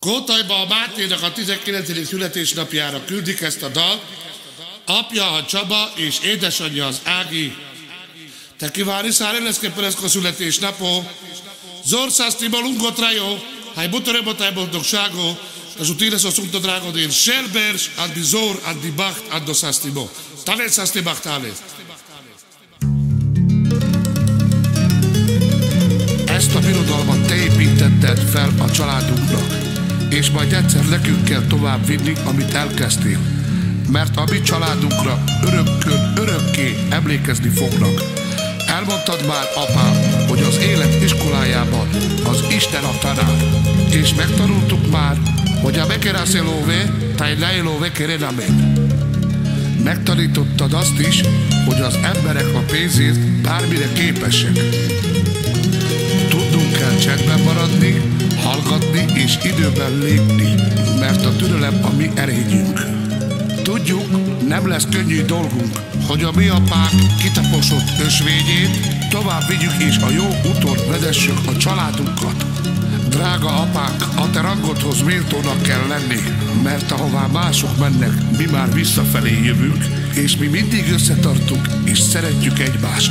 Kótajba a Máténak a 19. születésnapjára küldik ezt a dalt. Apja a Csaba és édesanyja az Ági. Te kívánni szállélesz keperesko születésnapó. Zorsasztiba lungotrajo, haj butorebotaj boldogságo, da zutire so sunto dragodén Sherbers, addi zor, addi bacht, addo szasztibo. Tanec szaszti bachtálé. Ezt a birodalmat te építetted fel a családunknak, és majd egyszer nekünk kell tovább vinni, amit elkezdtél, mert a mi családunkra örökké emlékezni fognak. Elmondtad már, apám, hogy az élet iskolájában az Isten a tanár, és megtanultuk már, hogy a mekerászelóvé, tai lejlóvé kerenamen. Megtanítottad azt is, hogy az emberek a pénzért bármire képesek. Tudnunk kell csendben maradni, hallgatni és időben lépni, mert a türelem a mi erényünk. Tudjuk, nem lesz könnyű dolgunk, hogy a mi apánk kitaposott ösvényét tovább vigyük és a jó úton vezessük a családunkat. Drága apánk, a te rangodhoz méltónak kell lenni, mert ahová mások mennek, mi már visszafelé jövünk, és mi mindig összetartunk és szeretjük egymást.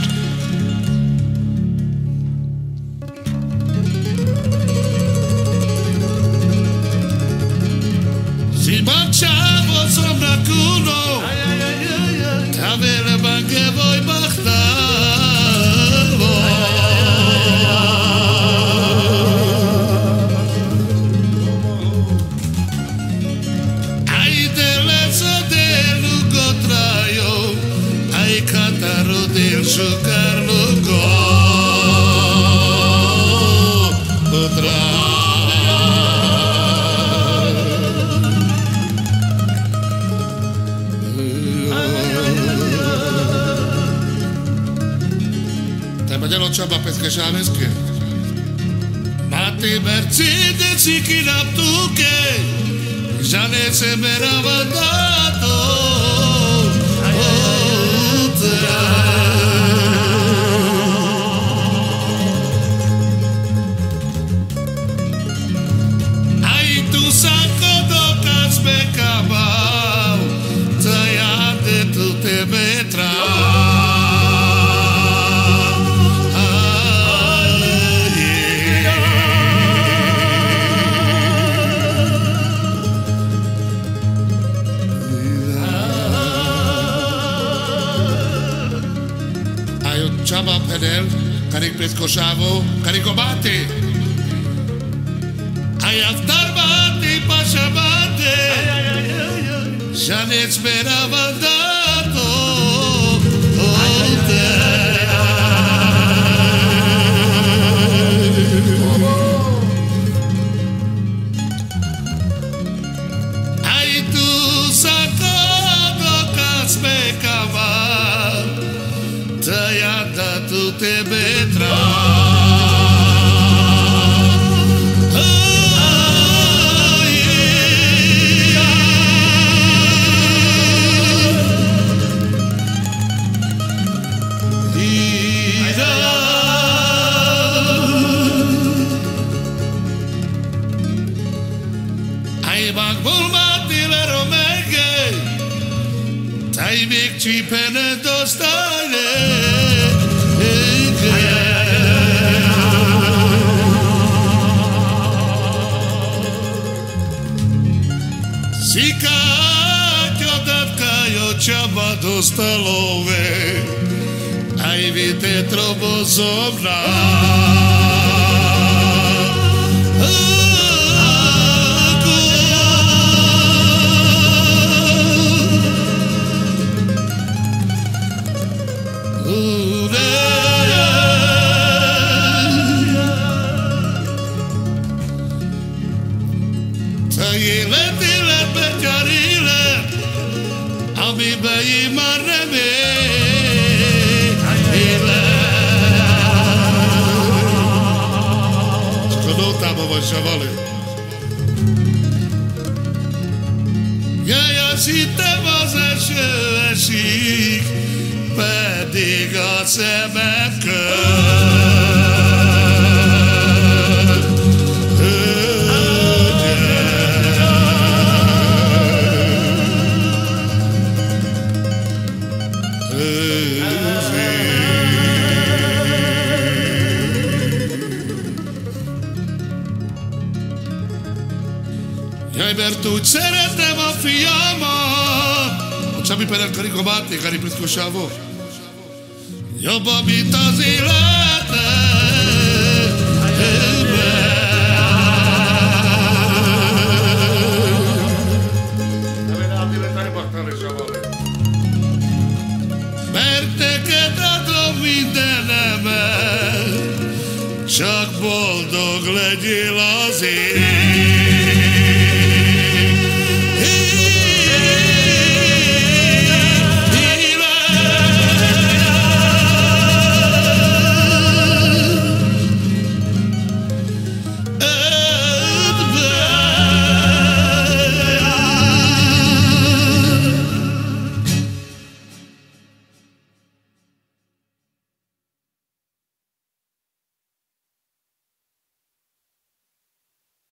Zibacsába szomnak uno, távére bange vagy bachtálva. Ajde lesz a délugot rájó, aj kataro dél sokárlógot rá. Maďaro Csaba Peszkesáneské. Máté Mercedes-i kinaptuk-e, Zsanece Meravadato. Ai tu saccodokas becabau, Zaiate tu te betrau. Csaba Pedel, Karik Preszkosávo, Kariko Máté. Ajavtar Máté, Pasa Máté, Zsanec Meravadato. Ai tu saccodokas becabau, Tăiată tu te betra. Ai bagbul matilero mege, tai még csípene dostane. Csaba dostalove, ai vite trobozovna. Amiben már nem élet. Csak a nótában van Savali. Jaj, azt hittem az eső esik, pedig a szemem köd. Jaj, mert úgy szeretem a fiamat. A Csabi Perel Karika Máté Kari Piszkosával. Jobban, mint az élet.